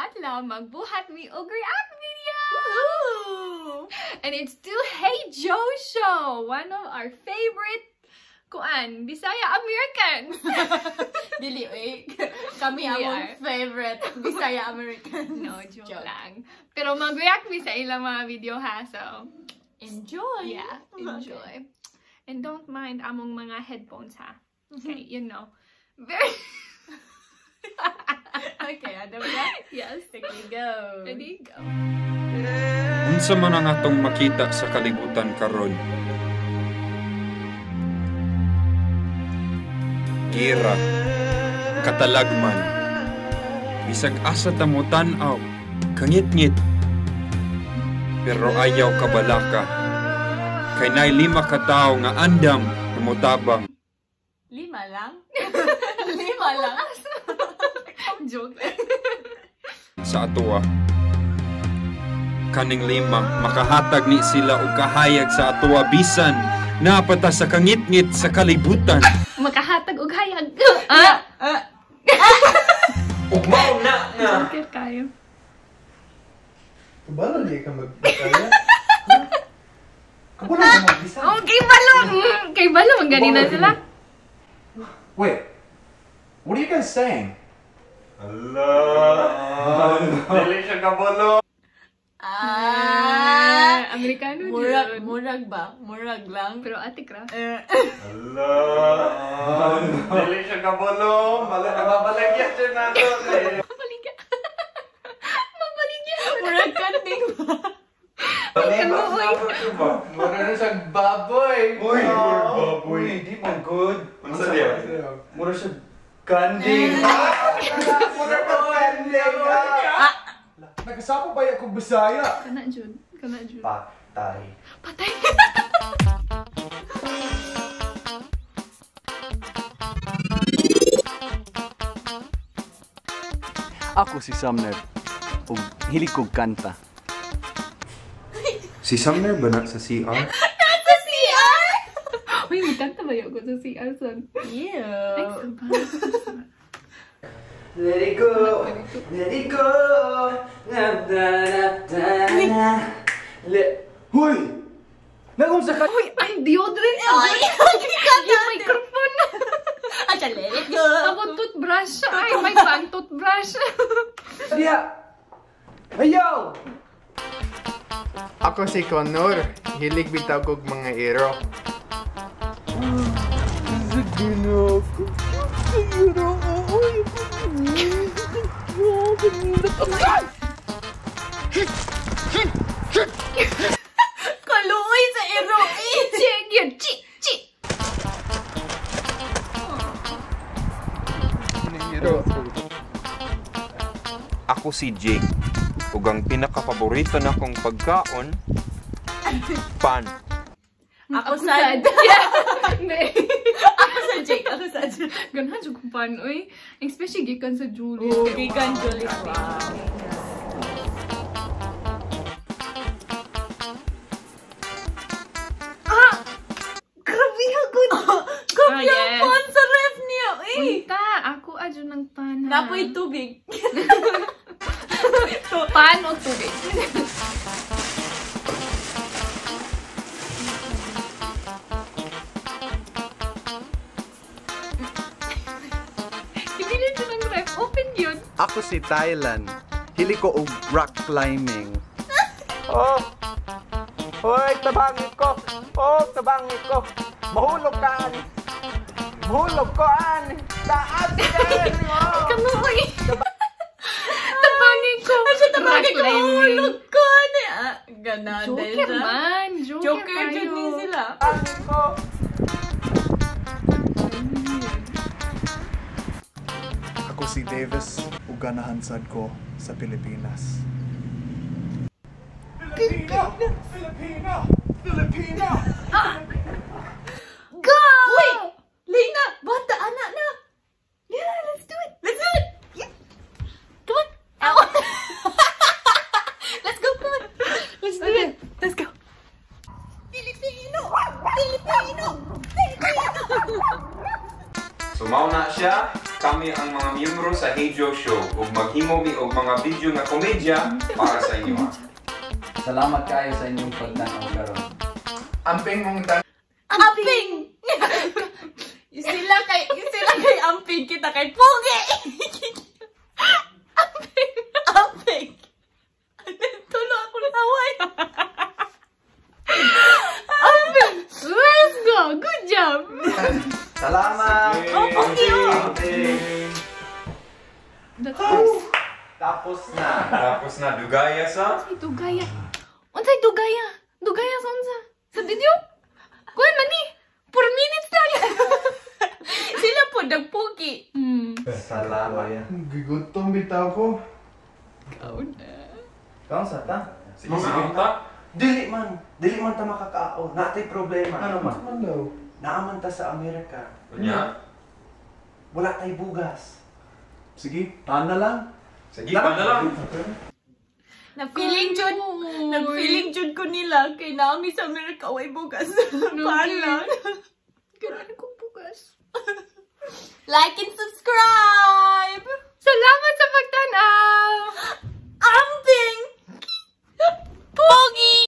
adlaw magbuhat mi og react video. And it's still HeyJoeShow, one of our favorite Bisaya Americans. Dili, kami ang favorite Bisaya Americans. No, joke lang. Pero mag-react mi sa ilang mga video ha, so enjoy. Yeah, enjoy. And don't mind among mga headphones ha. Okay, you know. Very Okay, ano ba? Yes. Ready, go. Ready, go. Unsa man ang atong makita sa kalibutan karon? Gira, katalagman, bisag asa ta mo tan-aw, kangit-ngit. Pero ayaw kabalaka, kay nay 5 ka tawo nga andam na motabang. 5 lang? 5 lang? Joke. Sa atoa, kaning 5 makahatag ni sila og kahayag sa atoa bisan napata sa kangit-ngit sa kalibutan. Makahatag og hayag. Ugmaw na nga. Joke kayo. Kabalo di ka magbisaya? Kabalo ka magbisaya? Oh, kay balon. Kay balon ganina sila. Wait. What are you guys saying? Allah. Dili siya kabalo. Amerikano Murag ba? Murag lang. pero atik ra. Allah. Dili siya kabalo. Mabalagya siya nato. Mabaligya. Mabaligya. Murag kanting ba? Mura na siyang baboy! Uy, mura baboy. Uy, di mo good. Unsa diya? Mura siya kanding. Mura pa kanding. Nagkasapa ba yung Bisaya? Kana jud. Kana jud. Patay. Patay. Ako si Sumner, ug hilig kog kanta. Si Sumner ba na sa CR? Sa CR! Uy, magkanta ba yun ko sa CR son? Yeah. Ay, sabay. Let it go, let it go. Hoy! Nagumsa ka? Uy, ang deodorant. Ay, Yung microphone. Acha, let it go. Ako toothbrush. Ay, may fan toothbrush. Diya! Ayaw! Ako si Connor, hilig bitaw kog mga iro. Kaluoy sa iro. Check yun. Chi. Ako si Jake, ug ang pinakapaborito na kong pagkaon, pan. Ako sad. Ako sa Jake. Ako sa Jake. Ganahan jud ko pan, uy. Especially gikan sa Julius. Oh, gikan Julius. Wow. Grabe good. Grabe yes. ang pan sa ref niya. Unta, ako adyo ng pan. Napoy tubig. Pan o tubig. Ibili siya ng ref. Open yun. Ako si Thailand, hilig ko og rock climbing. Oh. Hoy, tabangit ko. Oh, tabangit ko. Mahulog ka ani. Mahulog ko ani. Taas ka. Kanuoy. Tabangin ko. Asa tabagay ko? Rock Mahulog ko. Ganan. Joker man. Joker dyan din sila. Tabangit ko. Ako si Davis, ug ganahan sad ko sa Pilipinas. Filipino! Filipino! Go! Wait! Lina! Bata! Anak na! Yeah, let's do it! Let's do it! Yeah. Come on! Ow. Let's go! Come on! Let's do it! Let's go! Filipino! Filipino! Filipino! Sumaw na siya. Kami ang mga miyembro sa HeyJoeShow ug maghimo mi og mga video nga komedya para sa inyo. Salamat kayo sa inyong pagtanaw karon. Amping mong tan... Amping! Sila kay amping kita kay Pugi! Amping! Amping! Tulo ako naway! Amping! Let's go! Good job! Salamat! Oh, Pugi! Tapos na. Tapos na dugaya sa Unsay dugaya? Unsay dugaya? Dugaya sa unsa? Sa video? Kuan man ni. 4 minutes lang. Sila po nagpugi. Salamat. Gigutom bitaw ko. Kaon sa ta? sige ta. Dili man ta makakaon. Natay problema. Ano man? Ano daw? Naaman ta sa Amerika. Unya. Wala tay bugas. Sige, tahan na lang. Sige pa na lang. Nag-feeling jud ko nila kay naami sa Amerika way bugas. Paan lang. Ganun ko bugas. Like and subscribe!